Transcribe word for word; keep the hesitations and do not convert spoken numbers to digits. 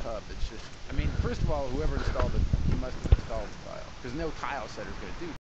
tub. It's just, I mean, first of all, whoever installed it, he must have installed the tile, because no tile setter's going to do